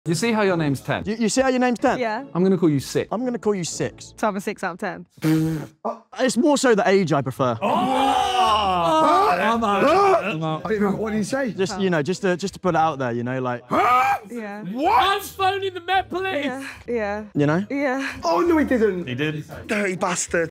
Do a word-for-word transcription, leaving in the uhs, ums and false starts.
You see how your name's ten? You, you see how your name's ten? Yeah. I'm going to call you six. I'm going to call you six. So I'm a six out of ten. Oh, it's more so the age I prefer. Oh! Oh! I'm out. I'm out. What did he say? Just, you know, just to, just to put it out there, you know, like... Yeah. What? I'm phoning the Met Police! Yeah. Yeah. You know? Yeah. Oh, no, he didn't. He did. Dirty bastard.